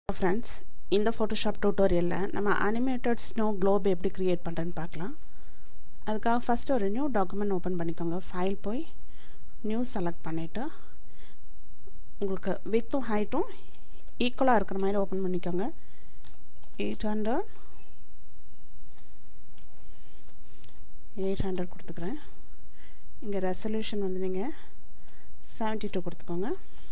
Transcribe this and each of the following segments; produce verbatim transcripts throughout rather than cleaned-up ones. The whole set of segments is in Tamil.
Friends, இந்த Photoshop tutorial நம்ம animated snow globe எப்படி create பண்றேன்னு பார்க்கலாம். அதுக்காக first ஒரு new document open பண்ணிக்கோங்க. File போய் new select பண்ணிட்டு உங்களுக்கு widthும் heightும் ஈக்குவலா இருக்கிற மாதிரி ஓபன் பண்ணிக்கோங்க. eight hundred eight hundred கொடுத்துக்கிறேன். இங்க resolution வந்து நீங்க seventy-two கொடுத்துக்கோங்க.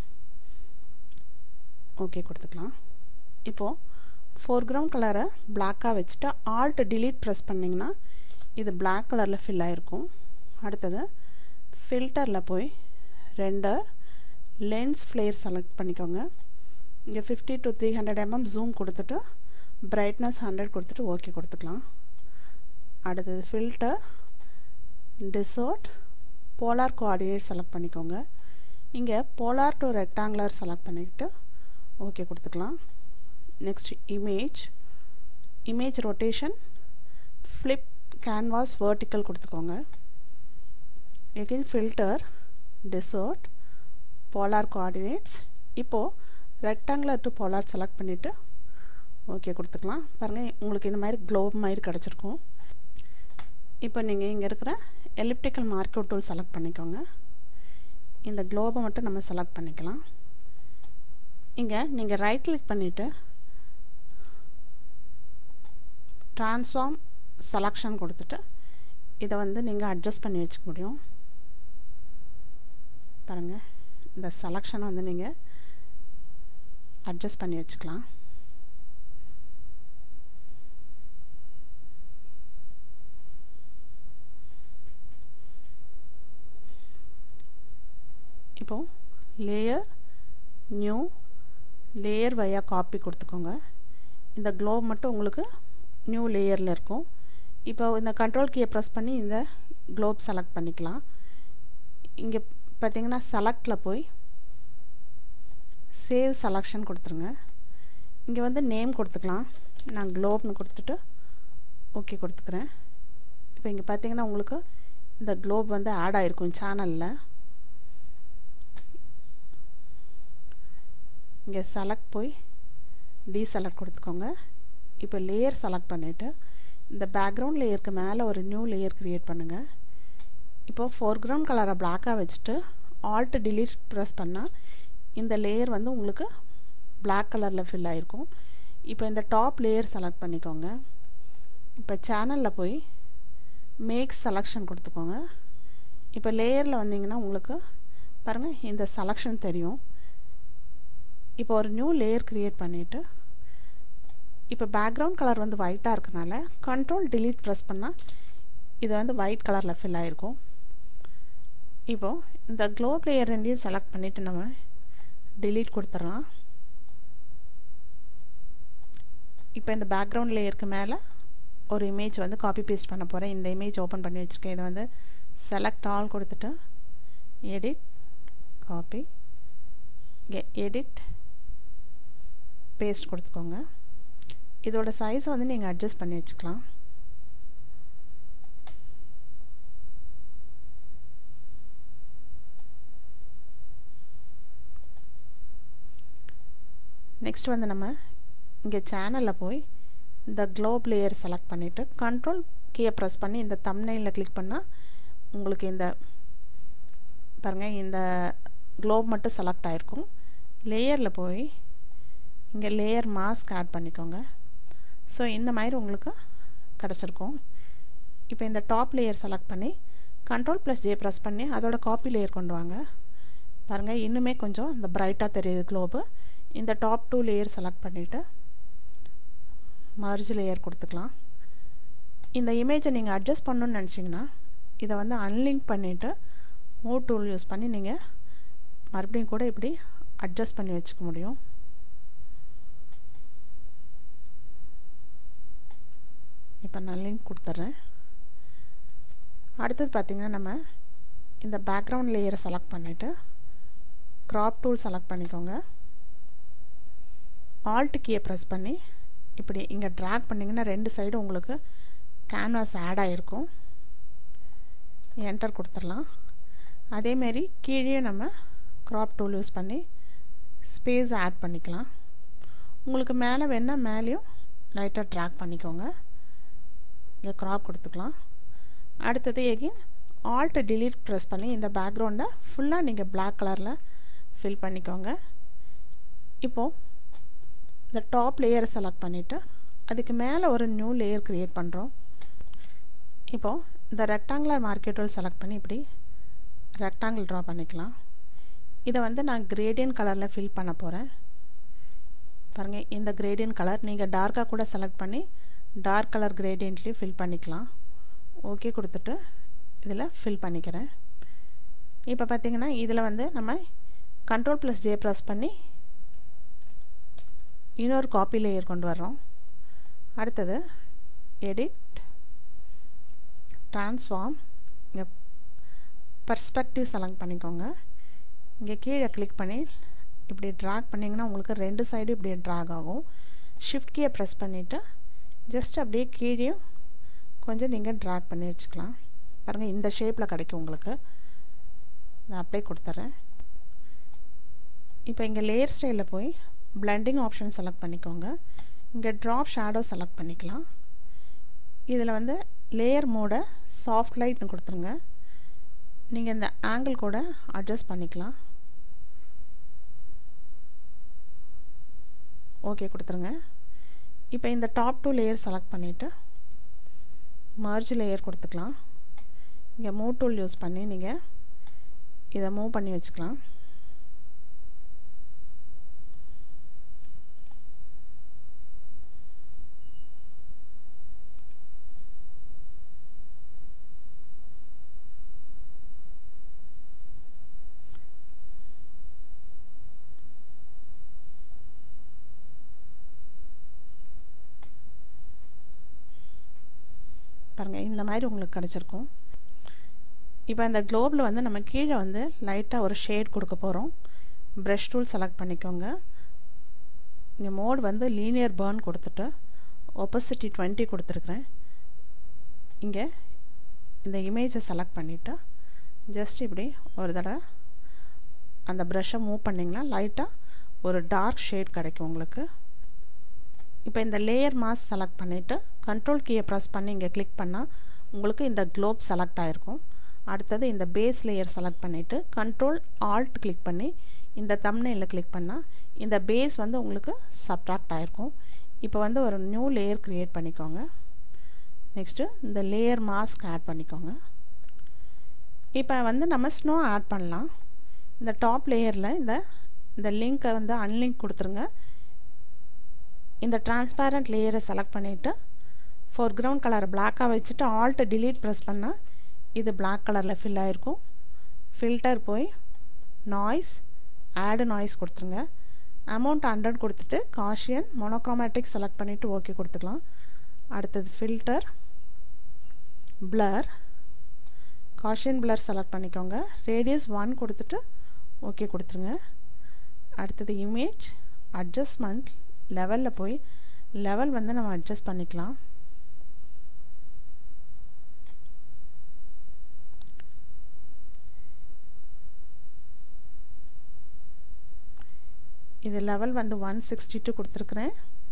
ஓகே கொடுத்துக்கலாம். இப்போ foreground கலரை black-ஆ வச்சிட்டு alt delete press பண்ணீங்கன்னா இது black கலர்ல fill ஆயிருக்கும். அடுத்து filterல போய் render lens flare select பண்ணிக்கோங்க. இங்க fifty to three hundred millimeter zoom கொடுத்துட்டு brightness one hundred கொடுத்துட்டு ஓகே கொடுத்துக்கலாம். அடுத்து filter distort polar coordinate select பண்ணிக்கோங்க. இங்க polar to rectangular select பண்ணிட்டு ஓகே கொடுத்துக்கலாம். Next image image rotation flip canvas vertical கொடுத்துக்கோங்க. again filter distort polar coordinates இப்போ rectangular to polar select பண்ணிட்டு ஓகே கொடுத்துக்கலாம். பாருங்க உங்களுக்கு இந்த மாதிரி globe மாதிரி கிடைச்சிருக்கும். இப்போ நீங்க இங்க இருக்கிற elliptical marker tool select பண்ணிக்கோங்க. இந்த globe மட்டும் நம்ம select பண்ணிக்கலாம். இங்க நீங்க right click பண்ணிட்டு transform selection கொடுத்துட்டு இத வந்து நீங்க adjust பண்ணி வெச்சுக்க முடியும். பாருங்க இந்த selection வந்து நீங்க adjust பண்ணி வெச்சுக்கலாம். இப்போ layer new layer via copy கொடுத்துக்கோங்க. இந்த globe மட்டும் உங்களுக்கு new layerல இருக்கும். இப்போ இந்த control key press பண்ணி இந்த globe select பண்ணிக்கலாம். இங்க பாத்தீங்கன்னா selectல போய் save selection கொடுத்துருங்க. இங்க வந்து name கொடுத்துக்கலாம். நான் globe னு கொடுத்துட்டு ஓகே கொடுத்துக்கிறேன். இப்போ இங்க பாத்தீங்கன்னா உங்களுக்கு இந்த globe வந்து ஆட் ஆயிருக்கும் சேனல்ல. இங்க select போய் deselect கொடுத்துக்கோங்க. இப்போ layer select பண்ணிட்டு இந்த background layerக்கு மேல ஒரு new layer create பண்ணுங்க. இப்போ foreground கலரை black-ஆ வச்சிட்டு alt delete press பண்ணா இந்த layer வந்து உங்களுக்கு black கலர்ல fill ஆயிருக்கும். இப்போ இந்த top layer select பண்ணிக்கோங்க. இப்போ channelல போய் make selection கொடுத்துக்கோங்க. இப்போ layerல வந்தீங்கன்னா உங்களுக்கு பாருங்க இந்த selection தெரியும். இப்போ ஒரு new layer create பண்ணிட்டு இப்போ background color வந்து white-ஆ இருக்கனால control delete press பண்ணா இது வந்து white கலர்ல fill ஆயிருக்கும். இப்போ இந்த globe layer ரெண்டையும் select பண்ணிட்டு நம்ம delete கொடுத்துறலாம். இப்போ இந்த background layerக்கு மேல ஒரு image வந்து copy paste பண்ண போறேன். இந்த image open பண்ணி வச்சிருக்கேன். இது வந்து select all கொடுத்துட்டு edit copy edit paste கொடுத்துக்கோங்க. இதோட சைஸ் வந்து நீங்க அட்ஜஸ்ட் பண்ணி வெச்சுக்கலாம். நெக்ஸ்ட் வந்து நம்ம இங்க சேனல்ல போய் இந்த globe layer select பண்ணிட்டு control key press பண்ணி இந்த thumbnail-ல கிளிக் பண்ணா உங்களுக்கு இந்த பாருங்க இந்த globe மட்டும் select ஆயிருக்கும். லேயர்ல போய் இங்க layer mask ஆட் பண்ணிக்கோங்க. சோ இந்த மாதிரி உங்களுக்கு கிடைச்சிருக்கும். இப்போ இந்த டாப் லேயர் செலக்ட் பண்ணி control plus J press பண்ணி அதோட காப்பி லேயர் கொண்டு வாங்க. பாருங்க இன்னுமே கொஞ்சம் இந்த பிரைட்டா தெரியுது globe. இந்த டாப் two லேயர் செலக்ட் பண்ணிட்டு merge லேயர் கொடுத்துக்கலாம். இந்த இமேஜை நீங்க அட்ஜஸ்ட் பண்ணனும்னு நினைச்சீங்கன்னா இத வந்து அன்லிங்க் பண்ணிட்டு move tool யூஸ் பண்ணி நீங்க மறுபடியும் கூட இப்படி அட்ஜஸ்ட் பண்ணி வெச்சுக்க முடியும். இப்போ நான் லிங்க் கொடுத்துறேன். அடுத்து பாத்தீங்கன்னா நம்ம இந்த background layer select பண்ணிட்டு crop tool select பண்ணிக்கோங்க. alt key press பண்ணி இப்படி இங்க drag பண்ணீங்கன்னா ரெண்டு சைடு உங்களுக்கு canvas ஆட் ஆயிருக்கும். enter கொடுத்துறலாம். அதே மாதிரி கீழே நம்ம crop tool யூஸ் பண்ணி space ஆட் பண்ணிக்கலாம். உங்களுக்கு மேலே வேணால் மேலேயும் லைட்டாக ட்ராக் பண்ணிக்கோங்க. இங்கே க்ராப் கொடுத்துக்கலாம். அடுத்தது எகைன் ஆல்ட் டிலீட் ப்ரெஸ் பண்ணி இந்த பேக்ரவுண்டை ஃபுல்லாக நீங்கள் பிளாக் கலரில் ஃபில் பண்ணிக்கோங்க. இப்போது இந்த டாப் லேயரை செலக்ட் பண்ணிவிட்டு அதுக்கு மேலே ஒரு நியூ லேயர் க்ரியேட் பண்ணுறோம். இப்போது இந்த ரெக்டாங்குலர் மார்க்கர் டூல் செலக்ட் பண்ணி இப்படி ரெக்டாங்கிள் ட்ரா பண்ணிக்கலாம். இதை வந்து நான் கிரேடியன்ட் கலரில் ஃபில் பண்ண போகிறேன். பாருங்கள், இந்த கிரேடியன்ட் கலர் நீங்கள் டார்க்காக கூட செலக்ட் பண்ணி டார்க் கலர் கிரேடியன்ட்லேயும் ஃபில் பண்ணிக்கலாம். ஓகே கொடுத்துட்டு இதில் ஃபில் பண்ணிக்கிறேன். இப்போ பார்த்திங்கன்னா இதில் வந்து நம்ம கண்ட்ரோல் ப்ளஸ் ஜே ப்ரெஸ் பண்ணி இன்னொரு காப்பி லேயர் கொண்டு வர்றோம். அடுத்தது எடிட், ட்ரான்ஸ்ஃபார்ம், இங்கே பர்ஸ்பெக்டிவ் செலக்ட் பண்ணிக்கோங்க. இங்கே கீழே கிளிக் பண்ணி இப்படி ட்ராக் பண்ணிங்கன்னா உங்களுக்கு ரெண்டு சைடு இப்படியே ட்ராக் ஆகும். ஷிஃப்ட் கீயை ப்ரெஸ் பண்ணிவிட்டு ஜஸ்ட் அப்படியே கீழேயும் கொஞ்சம் நீங்கள் ட்ராக் பண்ணி வச்சுக்கலாம். பாருங்கள், இந்த ஷேப்பில் கிடைக்கும் உங்களுக்கு. நான் அப்ளை கொடுத்துட்றேன். இப்போ இங்கே லேயர் ஸ்டைலில் போய் பிளெண்டிங் ஆப்ஷன் செலக்ட் பண்ணிக்கோங்க. இங்கே ட்ராப் ஷேடோ செலக்ட் பண்ணிக்கலாம். இதில் வந்து லேயர் மோடை சாஃப்ட் லைட்னு கொடுத்துருங்க. நீங்கள் இந்த ஆங்கிள் கூட அட்ஜஸ்ட் பண்ணிக்கலாம். ஓகே கொடுத்துருங்க. இப்போ இந்த டாப் டூ லேயர் செலக்ட் பண்ணிவிட்டு மர்ஜ் லேயர் கொடுத்துக்கலாம். இங்கே மூவ் டூல் யூஸ் பண்ணி நீங்கள் இதை மூவ் பண்ணி வச்சுக்கலாம். பாருங்கள், இந்த மாதிரி உங்களுக்கு கிடச்சிருக்கும். இப்போ இந்த க்ளோபில் வந்து நம்ம கீழே வந்து லைட்டாக ஒரு ஷேட் கொடுக்க போகிறோம். ப்ரஷ் டூல் செலக்ட் பண்ணிக்கோங்க. இங்கே மோட் வந்து லீனியர் பர்ன் கொடுத்துட்டு ஒப்போசிட்டி டுவெண்ட்டி கொடுத்துருக்குறேன். இங்கே இந்த இமேஜை செலக்ட் பண்ணிவிட்டு ஜஸ்ட் இப்படி ஒரு தடவை அந்த ப்ரஷ்ஷை மூவ் பண்ணிங்கன்னா லைட்டாக ஒரு டார்க் ஷேட் கிடைக்கும் உங்களுக்கு. இப்போ இந்த லேயர் மாஸ்க் செலக்ட் பண்ணிவிட்டு கண்ட்ரோல் கீயை ப்ரெஸ் பண்ணி இங்கே கிளிக் பண்ணால் உங்களுக்கு இந்த க்ளோப் செலக்ட் ஆகிருக்கும். அடுத்தது இந்த பேஸ் லேயர் செலக்ட் பண்ணிவிட்டு கண்ட்ரோல் ஆல்ட் கிளிக் பண்ணி இந்த தம்ப்நெயிலில் கிளிக் பண்ணால் இந்த பேஸ் வந்து உங்களுக்கு சப்ட்ராக்ட் ஆகிருக்கும். இப்போ வந்து ஒரு நியூ லேயர் க்ரியேட் பண்ணிக்கோங்க. நெக்ஸ்ட்டு இந்த லேயர் மாஸ்க் ஆட் பண்ணிக்கோங்க. இப்போ வந்து நம்ம ஸ்னோ ஆட் பண்ணலாம். இந்த டாப் லேயரில் இந்த இந்த லிங்க்கை வந்து அன்லிங்க் கொடுத்துருங்க. இந்த டிரான்ஸ்பேரண்ட் லேயரை செலக்ட் பண்ணிவிட்டு ஃபோர்க்ரவுண்ட் கலரை பிளாக்காக வச்சுட்டு ஆல்ட் டிலீட் ப்ரெஸ் பண்ணால் இது பிளாக் கலரில் ஃபில் ஆகிருக்கும். ஃபில்டர் போய் நாய்ஸ், ஆடு நாய்ஸ் கொடுத்துருங்க. அமௌண்ட் ஹண்ட்ரட் கொடுத்துட்டு காஷியன் மோனோக்ரோமேட்டிக் செலக்ட் பண்ணிவிட்டு ஓகே கொடுத்துக்கலாம். அடுத்தது filter, blur, Gaussian blur select பண்ணிக்கோங்க. ரேடியஸ் ஒன் கொடுத்துட்டு ஓகே கொடுத்துருங்க. அடுத்தது இமேஜ், அட்ஜஸ்ட்மெண்ட், லெவலில் போய் லெவல் வந்து நம்ம அட்ஜஸ்ட் பண்ணிக்கலாம். இது லெவல் வந்து ஒன் சிக்ஸ்டி டூ கொடுத்துருக்குறேன்,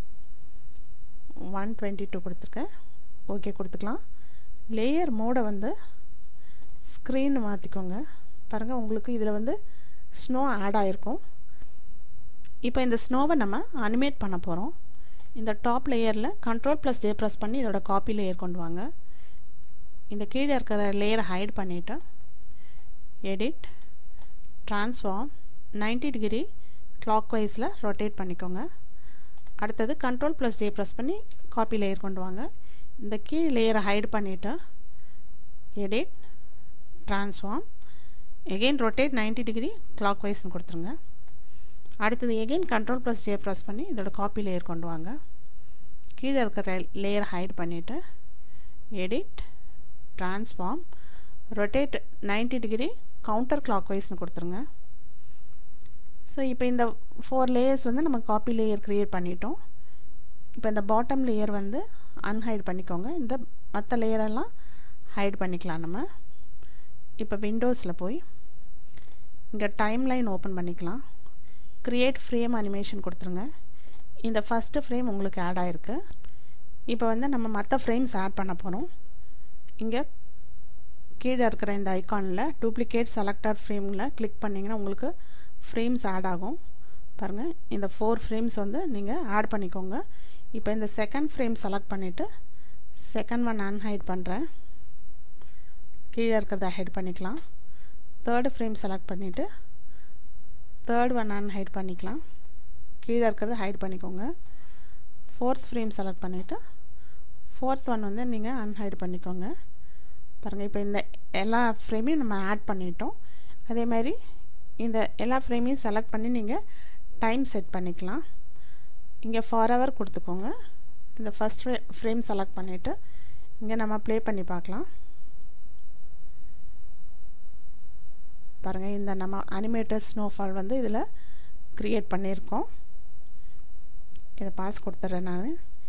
ஒன் டுவெண்ட்டி டூ கொடுத்துருக்கேன். ஓகே கொடுத்துக்கலாம். லேயர் மோடை வந்து ஸ்க்ரீன் மாற்றிக்கோங்க. பாருங்கள், உங்களுக்கு இதில் வந்து ஸ்னோ ஆட் ஆகிருக்கும். இப்போ இந்த ஸ்னோவை நம்ம அனிமேட் பண்ண போகிறோம். இந்த டாப் லேயரில் கண்ட்ரோல் ப்ளஸ் ஜே ப்ரெஸ் பண்ணி இதோட காப்பி லேயர் கொண்டு வாங்க. இந்த கீழே இருக்கிற லேயரை ஹைட் பண்ணிவிட்டு edit, transform, ninety degree clock வைஸில் ரொட்டேட் பண்ணிக்கோங்க. அடுத்தது கண்ட்ரோல் ப்ளஸ் ஜே ப்ரெஸ் பண்ணி காப்பி லேயர் கொண்டு வாங்க. இந்த கீழ் லேயரை ஹைட் பண்ணிவிட்டு edit, transform, again rotate ninety degree clock வைஸ்னு கொடுத்துருங்க. அடுத்தது again control plus J press பண்ணி இதோட காப்பி லேயர் கொண்டு வாங்க. கீழே இருக்கிற லேயர் ஹைட் பண்ணிவிட்டு edit, transform, rotate ninety degree counter clock வைஸ்னு கொடுத்துருங்க. ஸோ இப்போ இந்த ஃபோர் லேயர்ஸ் வந்து நம்ம காப்பி லேயர் க்ரியேட் பண்ணிட்டோம். இப்போ இந்த பாட்டம் லேயர் வந்து அன்ஹைட் பண்ணிக்கோங்க. இந்த மற்ற லேயரெல்லாம் ஹைட் பண்ணிக்கலாம் நம்ம. இப்போ விண்டோஸில் போய் இங்கே டைம் லைன் ஓப்பன் பண்ணிக்கலாம். க்ரியேட் ஃப்ரேம் அனிமேஷன் கொடுத்துருங்க. இந்த ஃபஸ்ட்டு ஃப்ரேம் உங்களுக்கு ஆட் ஆகிருக்கு. இப்போ வந்து நம்ம மற்ற ஃப்ரேம்ஸ் ஆட் பண்ண போகிறோம். இங்கே கீழே இருக்கிற இந்த ஐக்கானில் டூப்ளிகேட் செலக்டர் ஃப்ரேமில் கிளிக் பண்ணிங்கன்னா உங்களுக்கு ஃப்ரேம்ஸ் ஆட் ஆகும். பாருங்கள், இந்த ஃபோர் ஃப்ரேம்ஸ் வந்து நீங்கள் ஆட் பண்ணிக்கோங்க. இப்போ இந்த செகண்ட் ஃப்ரேம் செலக்ட் பண்ணிவிட்டு செகண்ட் ஒன் அன்ஹைட் பண்ணுறேன். கீழே இருக்கிறத ஹைட் பண்ணிக்கலாம். தேர்டு ஃப்ரேம் செலக்ட் பண்ணிவிட்டு தேர்ட் ஒன் அன்ஹைட் பண்ணிக்கலாம். கீழே இருக்கிறத ஹைட் பண்ணிக்கோங்க. ஃபோர்த் ஃப்ரேம் செலக்ட் பண்ணிவிட்டு ஃபோர்த் ஒன் வந்து நீங்கள் அன்ஹைட் பண்ணிக்கோங்க. பாருங்கள், இப்போ இந்த எல்லா ஃப்ரேமையும் நம்ம ஆட் பண்ணிட்டோம். அதே மாதிரி இந்த எல்லா ஃப்ரேமையும் செலக்ட் பண்ணி நீங்கள் டைம் செட் பண்ணிக்கலாம். இங்கே ஃபார் ஹவர் கொடுத்துக்கோங்க. இந்த ஃபஸ்ட் ஃப்ரேம் செலக்ட் பண்ணிவிட்டு இங்கே நம்ம ப்ளே பண்ணி பார்க்கலாம். பாருங்கள், இந்த நம்ம அனிமேட்டட் ஸ்னோஃபால் வந்து இதில் க்ரியேட் பண்ணியிருக்கோம். இதை பாஸ் கொடுத்துட்றேன் நான்.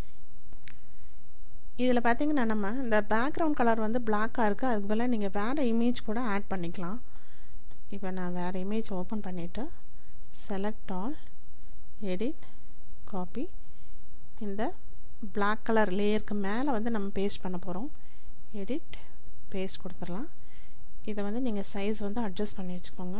இதில் பார்த்தீங்கன்னா நம்ம இந்த பேக்ரவுண்ட் கலர் வந்து பிளாக்காக இருக்குது. அதுக்கு பதிலாக நீங்கள் வேறு இமேஜ் கூட ஆட் பண்ணிக்கலாம். இப்போ நான் வேறு இமேஜ் ஓப்பன் பண்ணிவிட்டு செலக்ட் ஆல், எடிட், காப்பி, இந்த பிளாக் கலர் லேயருக்கு மேலே வந்து நம்ம பேஸ்ட் பண்ண போகிறோம். எடிட், பேஸ்ட் கொடுத்துடலாம். இதை வந்து நீங்கள் சைஸ் வந்து அட்ஜஸ்ட் பண்ணி வச்சுக்கோங்க.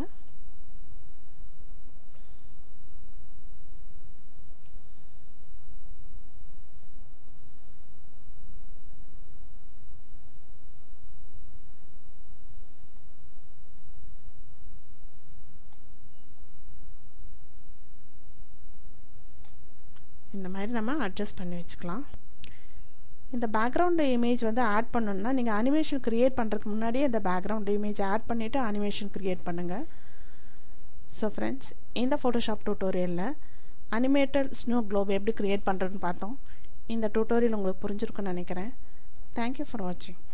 இந்த மாதிரி நம்ம அட்ஜஸ்ட் பண்ணி வச்சுக்கலாம். இந்த பேக்ரவுண்டு இமேஜ் வந்து ஆட் பண்ணணுன்னா நீங்கள் அனிமேஷன் க்ரியேட் பண்ணுறதுக்கு முன்னாடியே இந்த பேக்ரவுண்டு இமேஜ் ஆட் பண்ணிவிட்டு அனிமேஷன் க்ரியேட் பண்ணுங்கள். ஸோ ஃப்ரெண்ட்ஸ், இந்த ஃபோட்டோஷாப் டியூட்டோரியலில் அனிமேட்டட் ஸ்னோ க்ளோப் எப்படி க்ரியேட் பண்ணுறதுன்னு பார்த்தோம். இந்த டியூட்டோரியல் உங்களுக்கு புரிஞ்சிருக்குன்னு நினைக்கிறேன். தேங்க்யூ ஃபார் வாட்சிங்.